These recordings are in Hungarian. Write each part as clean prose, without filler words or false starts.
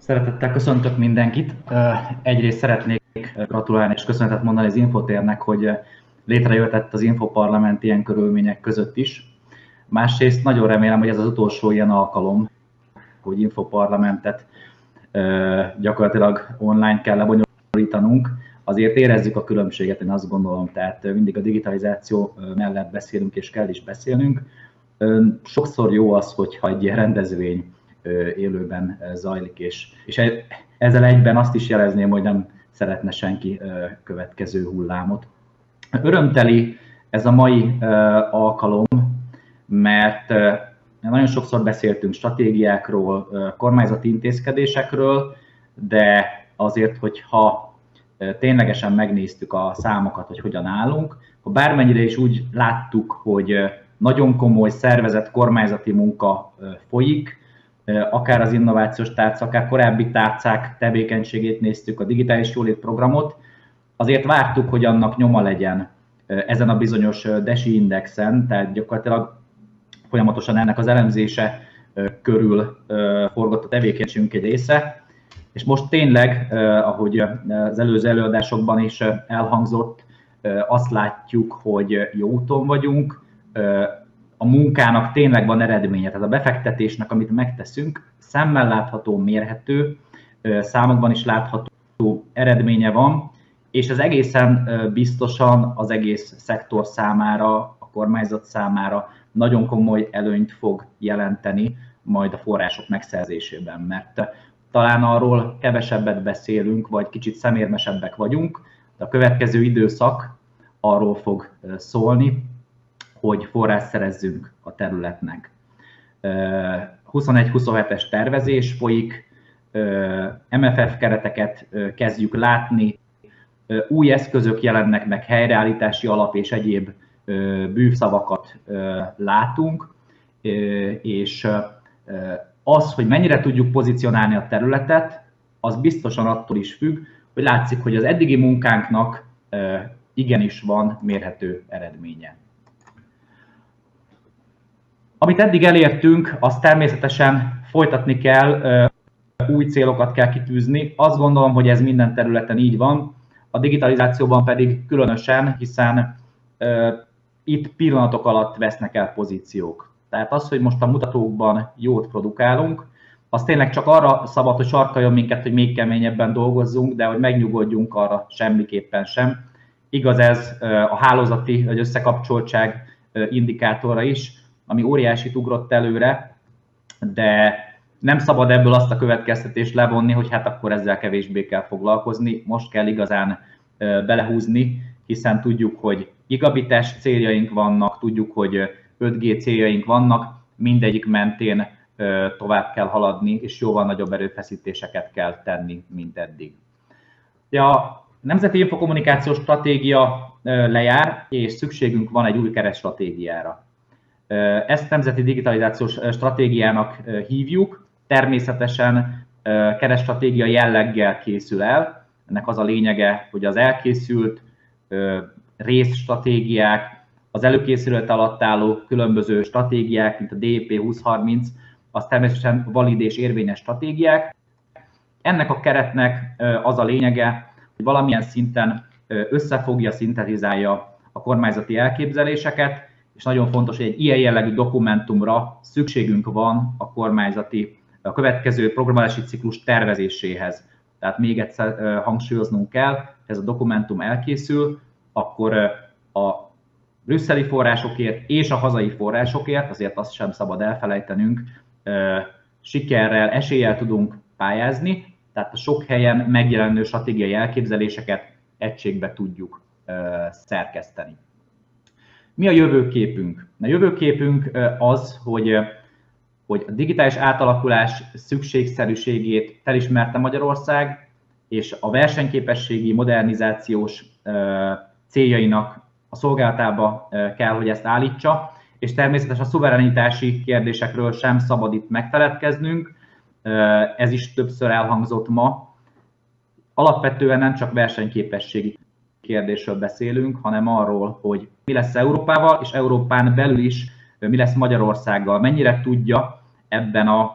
Szeretettel köszöntök mindenkit. Egyrészt szeretnék gratulálni és köszönetet mondani az Infotérnek, hogy létrejöhetett az Infoparlament ilyen körülmények között is. Másrészt nagyon remélem, hogy ez az utolsó ilyen alkalom, hogy Infoparlamentet gyakorlatilag online kell lebonyolítanunk. Azért érezzük a különbséget, én azt gondolom, tehát mindig a digitalizáció mellett beszélünk és kell is beszélnünk. Sokszor jó az, hogyha egy ilyen rendezvény élőben zajlik, és ezzel egyben azt is jelezném, hogy nem szeretne senki következő hullámot. Örömteli ez a mai alkalom, mert nagyon sokszor beszéltünk stratégiákról, kormányzati intézkedésekről, de azért, hogyha ténylegesen megnéztük a számokat, hogy hogyan állunk, ha bármennyire is úgy láttuk, hogy nagyon komoly szervezett kormányzati munka folyik, akár az innovációs tárca, akár korábbi tárcák tevékenységét néztük, a digitális jólét programot, azért vártuk, hogy annak nyoma legyen ezen a bizonyos DESI indexen, tehát gyakorlatilag folyamatosan ennek az elemzése körül forgott a tevékenységünk egy része, és most tényleg, ahogy az előző előadásokban is elhangzott, azt látjuk, hogy jó úton vagyunk, a munkának tényleg van eredménye, tehát a befektetésnek, amit megteszünk, szemmel látható, mérhető, számokban is látható eredménye van, és ez egészen biztosan az egész szektor számára, a kormányzat számára nagyon komoly előnyt fog jelenteni majd a források megszerzésében, mert talán arról kevesebbet beszélünk, vagy kicsit szemérmesebbek vagyunk, de a következő időszak arról fog szólni, hogy forrást szerezzünk a területnek. 21-27-es tervezés folyik, MFF kereteket kezdjük látni, új eszközök jelennek meg, helyreállítási alap és egyéb bűvszavakat látunk, és az, hogy mennyire tudjuk pozícionálni a területet, az biztosan attól is függ, hogy látszik, hogy az eddigi munkánknak igenis van mérhető eredménye. Amit eddig elértünk, azt természetesen folytatni kell, új célokat kell kitűzni. Azt gondolom, hogy ez minden területen így van, a digitalizációban pedig különösen, hiszen itt pillanatok alatt vesznek el pozíciók. Tehát az, hogy most a mutatókban jót produkálunk, az tényleg csak arra szabad, hogy sarkaljon minket, hogy még keményebben dolgozzunk, de hogy megnyugodjunk, arra semmiképpen sem. Igaz ez a hálózati vagy összekapcsoltság indikátorra is, ami óriásit ugrott előre, de nem szabad ebből azt a következtetést levonni, hogy hát akkor ezzel kevésbé kell foglalkozni, most kell igazán belehúzni, hiszen tudjuk, hogy gigabites céljaink vannak, tudjuk, hogy 5G céljaink vannak, mindegyik mentén tovább kell haladni, és jóval nagyobb erőfeszítéseket kell tenni, mint eddig. A Nemzeti Infokommunikációs Stratégia lejár, és szükségünk van egy új keretstratégiára. Ezt Nemzeti Digitalizációs Stratégiának hívjuk, természetesen keretstratégia jelleggel készül el. Ennek az a lényege, hogy az elkészült részstratégiák, az előkészület alatt álló különböző stratégiák, mint a DIP 2030, az természetesen valid és érvényes stratégiák. Ennek a keretnek az a lényege, hogy valamilyen szinten összefogja, szintetizálja a kormányzati elképzeléseket, és nagyon fontos, hogy egy ilyen jellegű dokumentumra szükségünk van a következő programozási ciklus tervezéséhez. Tehát még egyszer hangsúlyoznunk kell, hogy ez a dokumentum elkészül, akkor a brüsszeli forrásokért és a hazai forrásokért, azért azt sem szabad elfelejtenünk, sikerrel, eséllyel tudunk pályázni, tehát a sok helyen megjelenő stratégiai elképzeléseket egységbe tudjuk szerkeszteni. Mi a jövőképünk? A jövőképünk az, hogy a digitális átalakulás szükségszerűségét felismerte Magyarország, és a versenyképességi, modernizációs céljainak a szolgálatába kell, hogy ezt állítsa, és természetesen a szuverenitási kérdésekről sem szabad itt megfeledkeznünk, ez is többször elhangzott ma. Alapvetően nem csak versenyképességi kérdésről beszélünk, hanem arról, hogy mi lesz Európával, és Európán belül is mi lesz Magyarországgal, mennyire tudja ebben a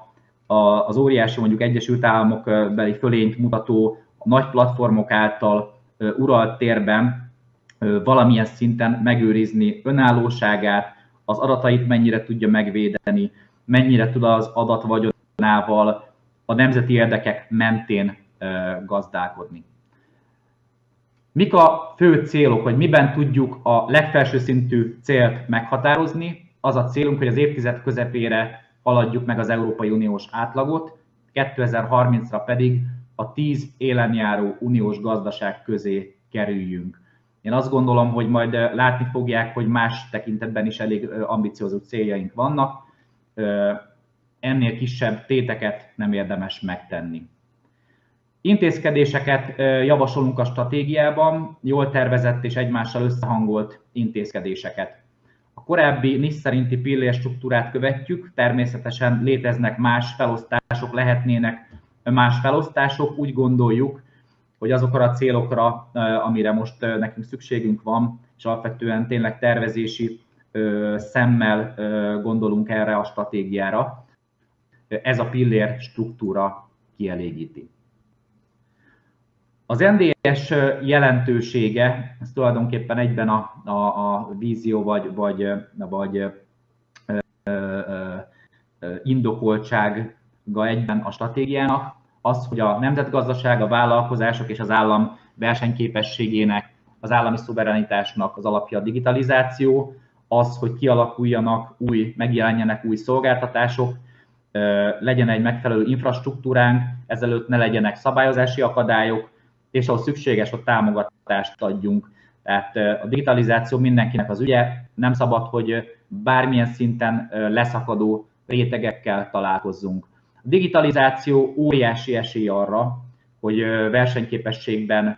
az óriási mondjuk Egyesült Államok beli fölényt mutató a nagy platformok által uralt térben valamilyen szinten megőrizni önállóságát, az adatait mennyire tudja megvédeni, mennyire tud az adatvagyonával a nemzeti érdekek mentén gazdálkodni. Mik a fő célok, hogy miben tudjuk a legfelső szintű célt meghatározni? Az a célunk, hogy az évtized közepére haladjuk meg az Európai Uniós átlagot, 2030-ra pedig a 10 élen járó uniós gazdaság közé kerüljünk. Én azt gondolom, hogy majd látni fogják, hogy más tekintetben is elég ambiciózus céljaink vannak. Ennél kisebb téteket nem érdemes megtenni. Intézkedéseket javasolunk a stratégiában, jól tervezett és egymással összehangolt intézkedéseket. A korábbi NISZ szerinti pillérstruktúrát követjük, természetesen léteznek más felosztások, lehetnének más felosztások, úgy gondoljuk, hogy azokra a célokra, amire most nekünk szükségünk van, és alapvetően tényleg tervezési szemmel gondolunk erre a stratégiára, ez a pillér struktúra kielégíti. Az NDS jelentősége, ez tulajdonképpen egyben a vízió vagy indokoltsága egyben a stratégiának, az, hogy a nemzetgazdaság, a vállalkozások és az állam versenyképességének, az állami szuverenitásnak az alapja a digitalizáció, az, hogy kialakuljanak megjelenjenek új szolgáltatások, legyen egy megfelelő infrastruktúránk, ezelőtt ne legyenek szabályozási akadályok, és ahol szükséges, hogy támogatást adjunk. Tehát a digitalizáció mindenkinek az ügye, nem szabad, hogy bármilyen szinten leszakadó rétegekkel találkozzunk. A digitalizáció óriási esély arra, hogy versenyképességben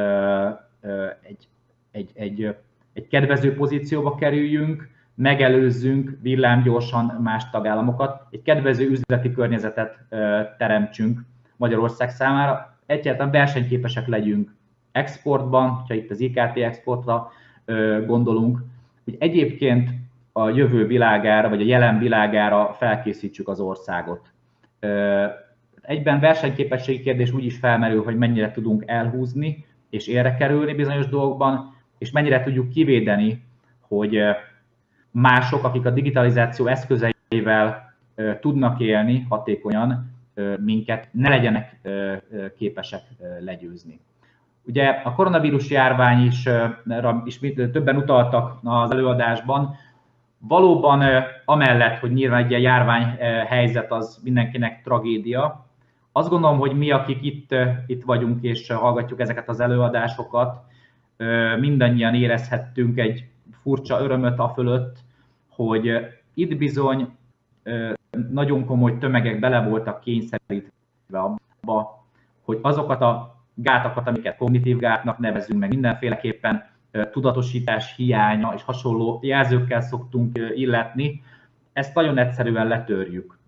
egy kedvező pozícióba kerüljünk, megelőzzünk villámgyorsan más tagállamokat, egy kedvező üzleti környezetet teremtsünk Magyarország számára, egyáltalán versenyképesek legyünk exportban, ha itt az IKT exportra gondolunk, hogy egyébként a jövő világára, vagy a jelen világára felkészítsük az országot. Egyben versenyképességi kérdés úgy is felmerül, hogy mennyire tudunk elhúzni és érre kerülni bizonyos dolgokban, és mennyire tudjuk kivédeni, hogy mások, akik a digitalizáció eszközeivel tudnak élni hatékonyan, minket ne legyenek képesek legyőzni. Ugye a koronavírus járvány is többen utaltak az előadásban, valóban amellett, hogy nyilván egy ilyen járványhelyzet az mindenkinek tragédia, azt gondolom, hogy mi, akik itt vagyunk és hallgatjuk ezeket az előadásokat, mindannyian érezhettünk egy furcsa örömöt afölött, hogy itt bizony nagyon komoly tömegek bele voltak kényszerítve abba, hogy azokat a gátakat, amiket kognitív gátnak nevezünk meg, mindenféleképpen tudatosítás hiánya és hasonló jelzőkkel szoktunk illetni, ezt nagyon egyszerűen letörjük.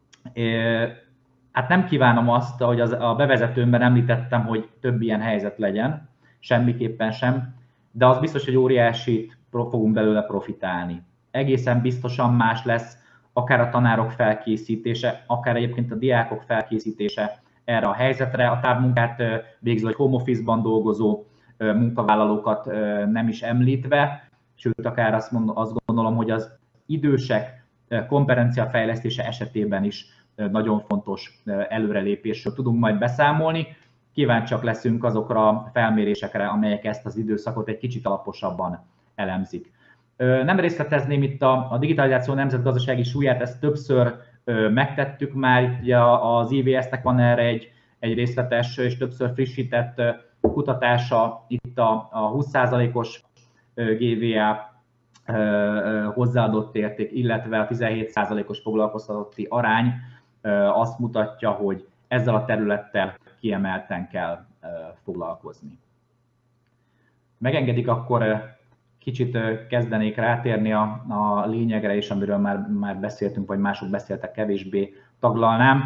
Hát nem kívánom azt, ahogy a bevezetőmben említettem, hogy több ilyen helyzet legyen, semmiképpen sem, de az biztos, hogy óriásit fogunk belőle profitálni. Egészen biztosan más lesz akár a tanárok felkészítése, akár egyébként a diákok felkészítése erre a helyzetre, a távmunkát végző vagy home office-ban dolgozó munkavállalókat nem is említve, sőt, akár azt gondolom, hogy az idősek kompetenciafejlesztése esetében is nagyon fontos előrelépésről tudunk majd beszámolni. Kíváncsiak leszünk azokra a felmérésekre, amelyek ezt az időszakot egy kicsit alaposabban elemzik. Nem részletezném itt a digitalizáció nemzetgazdasági súlyát, ezt többször megtettük már, ugye az IVS-nek van erre egy részletes és többször frissített kutatása, itt a 20%-os GVA hozzáadott érték, illetve a 17%-os foglalkoztatotti arány azt mutatja, hogy ezzel a területtel kiemelten kell foglalkozni. Megengedik, akkor kicsit kezdenék rátérni a lényegre, és amiről már beszéltünk, vagy mások beszéltek, kevésbé taglalnám.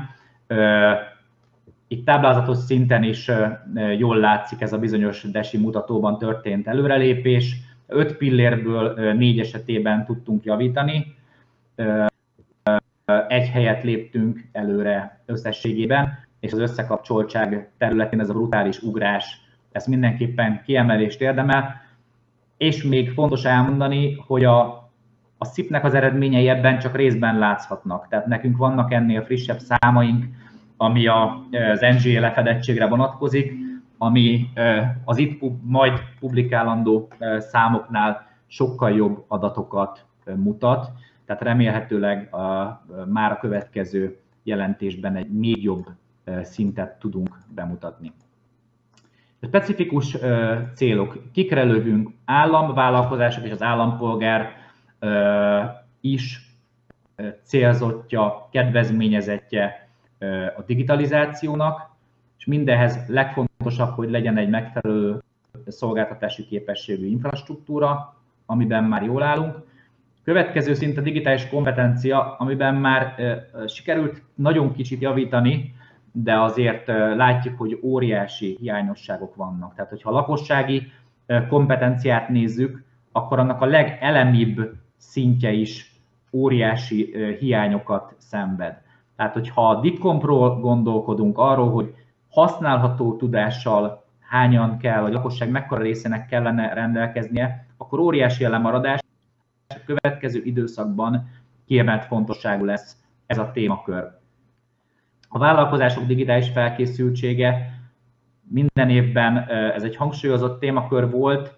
Itt táblázatos szinten is jól látszik ez a bizonyos DESI mutatóban történt előrelépés. 5 pillérből 4 esetében tudtunk javítani. egy helyet léptünk előre összességében, és az összekapcsoltság területén ez a brutális ugrás, ez mindenképpen kiemelést érdemel, és még fontos elmondani, hogy a SZIP-nek az eredményei ebben csak részben látszhatnak. Tehát nekünk vannak ennél frissebb számaink, ami az NGA lefedettségre vonatkozik, ami az itt majd publikálandó számoknál sokkal jobb adatokat mutat, tehát remélhetőleg már a következő jelentésben egy még jobb szintet tudunk bemutatni. A specifikus célok, kikre lövünk, államvállalkozások és az állampolgár is célzottja, kedvezményezettje a digitalizációnak, és mindehhez legfontosabb, hogy legyen egy megfelelő szolgáltatási képességű infrastruktúra, amiben már jól állunk. Következő szint a digitális kompetencia, amiben már sikerült nagyon kicsit javítani, de azért látjuk, hogy óriási hiányosságok vannak. Tehát, hogyha a lakossági kompetenciát nézzük, akkor annak a legelemibb szintje is óriási hiányokat szenved. Tehát, hogyha a DICOMP-ról gondolkodunk, arról, hogy használható tudással hányan kell, vagy a lakosság mekkora részének kellene rendelkeznie, akkor óriási a lemaradás. A következő időszakban kiemelt fontosságú lesz ez a témakör. A vállalkozások digitális felkészültsége minden évben ez egy hangsúlyozott témakör volt.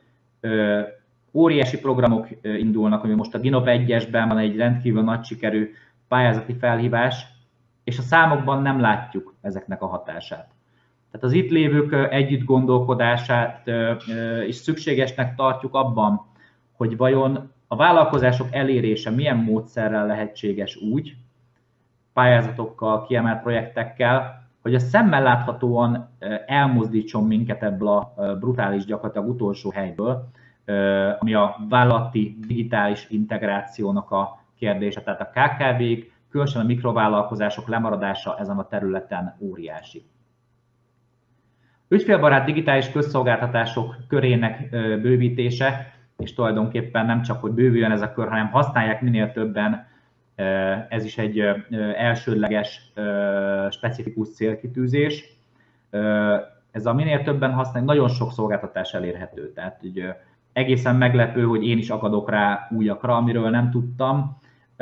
Óriási programok indulnak, ami most a GINOP 1-esben van egy rendkívül nagy sikerű pályázati felhívás, és a számokban nem látjuk ezeknek a hatását. Tehát az itt lévők együtt gondolkodását is szükségesnek tartjuk abban, hogy vajon a vállalkozások elérése milyen módszerrel lehetséges úgy, pályázatokkal, kiemelt projektekkel, hogy a szemmel láthatóan elmozdítson minket ebből a brutális, gyakorlatilag utolsó helyből, ami a vállalati digitális integrációnak a kérdése. Tehát a KKV-k, különösen a mikrovállalkozások lemaradása ezen a területen óriási. Ügyfélbarát digitális közszolgáltatások körének bővítése, és tulajdonképpen nem csak, hogy bővüljön ez a kör, hanem használják minél többen, ez is egy elsődleges, specifikus célkitűzés. Ez a minél többen használják, nagyon sok szolgáltatás elérhető. Tehát egészen meglepő, hogy én is akadok rá újakra, amiről nem tudtam.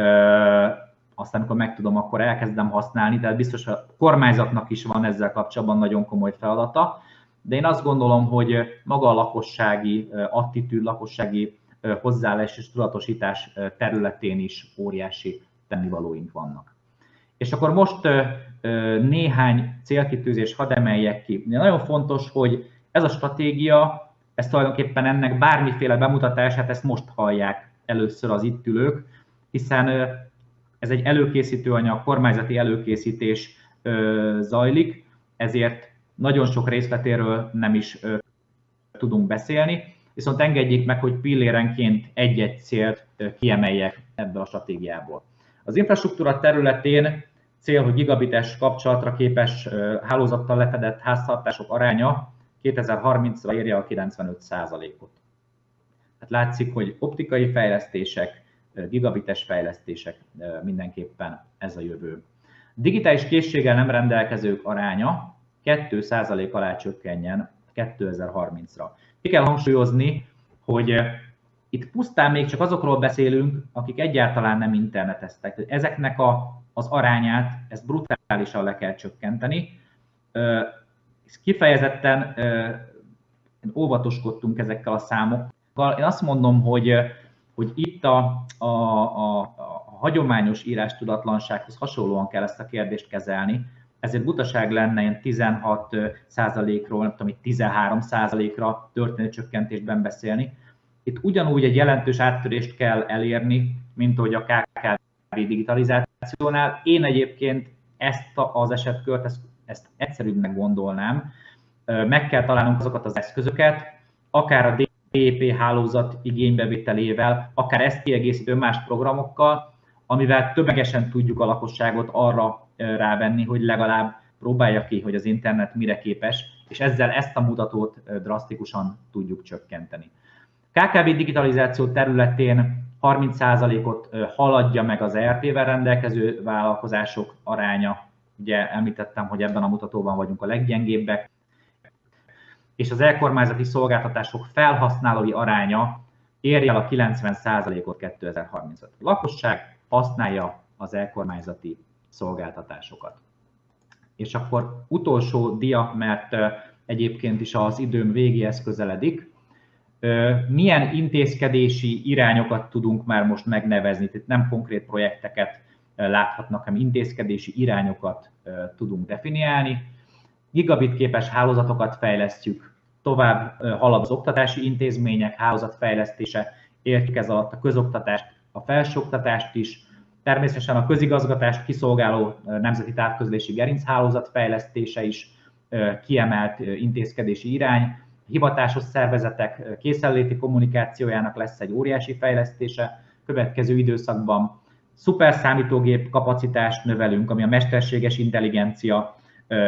Aztán, amikor megtudom, akkor elkezdem használni, tehát biztos a kormányzatnak is van ezzel kapcsolatban nagyon komoly feladata. De én azt gondolom, hogy maga a lakossági attitűd, lakossági hozzáállás és tudatosítás területén is óriási tennivalóink vannak. És akkor most néhány célkitűzés hadd emeljek ki. Nagyon fontos, hogy ez a stratégia, ez tulajdonképpen ennek bármiféle bemutatását, ezt most hallják először az itt ülők, hiszen ez egy előkészítő anyag, kormányzati előkészítés zajlik, ezért nagyon sok részletéről nem is tudunk beszélni, viszont engedjék meg, hogy pillérenként egy-egy célt kiemeljek ebből a stratégiából. Az infrastruktúra területén cél, hogy gigabites kapcsolatra képes hálózattal lefedett háztartások aránya 2030-ra érje a 95%-ot. Hát látszik, hogy optikai fejlesztések, gigabites fejlesztések mindenképpen ez a jövő. Digitális készséggel nem rendelkezők aránya 2% alá csökkenjen 2030-ra. Ki kell hangsúlyozni, hogy itt pusztán még csak azokról beszélünk, akik egyáltalán nem interneteztek. Ezeknek az arányát, ezt brutálisan le kell csökkenteni. Kifejezetten óvatoskodtunk ezekkel a számokkal. Én azt mondom, hogy itt a hagyományos írástudatlansághoz hasonlóan kell ezt a kérdést kezelni, ezért butaság lenne ilyen 16%-ról, nem tudom, 13%-ra történő csökkentésben beszélni. Itt ugyanúgy egy jelentős áttörést kell elérni, mint ahogy a KKV digitalizációnál. Én egyébként ezt az esetkört, ezt egyszerűbbnek gondolnám. Meg kell találnunk azokat az eszközöket, akár a DEP hálózat igénybevételével, akár ezt kiegészítő más programokkal, amivel tömegesen tudjuk a lakosságot arra rávenni, hogy legalább próbálja ki, hogy az internet mire képes, és ezzel ezt a mutatót drasztikusan tudjuk csökkenteni. KKV digitalizáció területén 30%-ot haladja meg az ERP-vel rendelkező vállalkozások aránya. Ugye említettem, hogy ebben a mutatóban vagyunk a leggyengébbek, és az e-kormányzati szolgáltatások felhasználói aránya érje el a 90%-ot 2035. A lakosság használja az e-kormányzati szolgáltatásokat. És akkor utolsó dia, mert egyébként is az időm végéhez közeledik. Milyen intézkedési irányokat tudunk már most megnevezni? Tehát nem konkrét projekteket láthatnak, hanem intézkedési irányokat tudunk definiálni. Gigabit képes hálózatokat fejlesztjük, tovább halad az oktatási intézmények hálózatfejlesztése, értjük ez alatt a közoktatást, a felsőoktatást is, természetesen a közigazgatást kiszolgáló nemzeti távközlési gerinchálózat fejlesztése is kiemelt intézkedési irány. Hivatásos szervezetek készenléti kommunikációjának lesz egy óriási fejlesztése következő időszakban. Szuperszámítógép kapacitást növelünk, ami a mesterséges intelligencia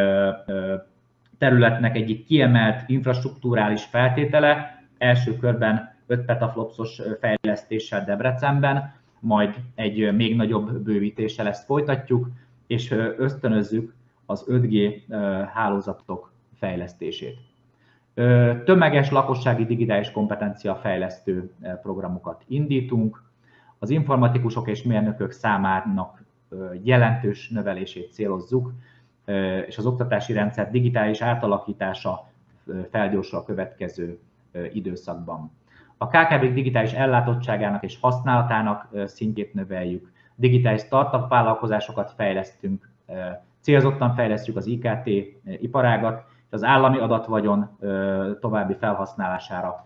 területnek egyik kiemelt infrastrukturális feltétele. Első körben 5 petaflopsos fejlesztéssel Debrecenben, majd egy még nagyobb bővítéssel ezt folytatjuk, és ösztönözzük az 5G hálózatok fejlesztését. Tömeges lakossági digitális kompetencia fejlesztő programokat indítunk, az informatikusok és mérnökök számának jelentős növelését célozzuk, és az oktatási rendszer digitális átalakítása felgyorsul a következő időszakban. A KKV-k digitális ellátottságának és használatának szintjét növeljük, digitális startup vállalkozásokat fejlesztünk, célzottan fejlesztjük az IKT iparágat, és az állami adatvagyon további felhasználására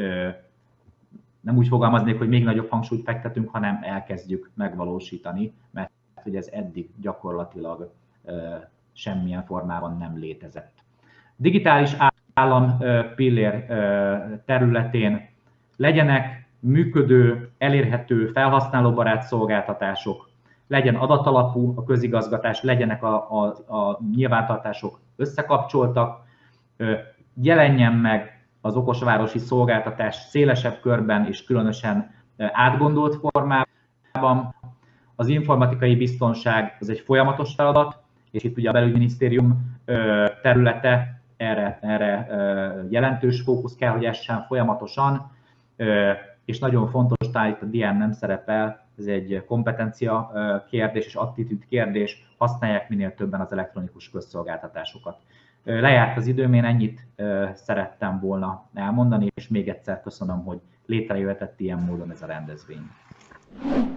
nem úgy fogalmaznék, hogy még nagyobb hangsúlyt fektetünk, hanem elkezdjük megvalósítani, mert hogy ez eddig gyakorlatilag semmilyen formában nem létezett. Digitális állam pillér területén legyenek működő, elérhető, felhasználóbarát szolgáltatások, legyen adatalapú a közigazgatás, legyenek a nyilvántartások összekapcsoltak, jelenjen meg az okosvárosi szolgáltatás szélesebb körben és különösen átgondolt formában. Az informatikai biztonság az egy folyamatos feladat, és itt ugye a belügyminisztérium területe erre jelentős fókusz kell, hogy essen folyamatosan, és nagyon fontos, talán itt a dián nem szerepel, ez egy kompetencia kérdés és attitűd kérdés, használják minél többen az elektronikus közszolgáltatásokat. Lejárt az időm, én ennyit szerettem volna elmondani, és még egyszer köszönöm, hogy létrejöhetett ilyen módon ez a rendezvény.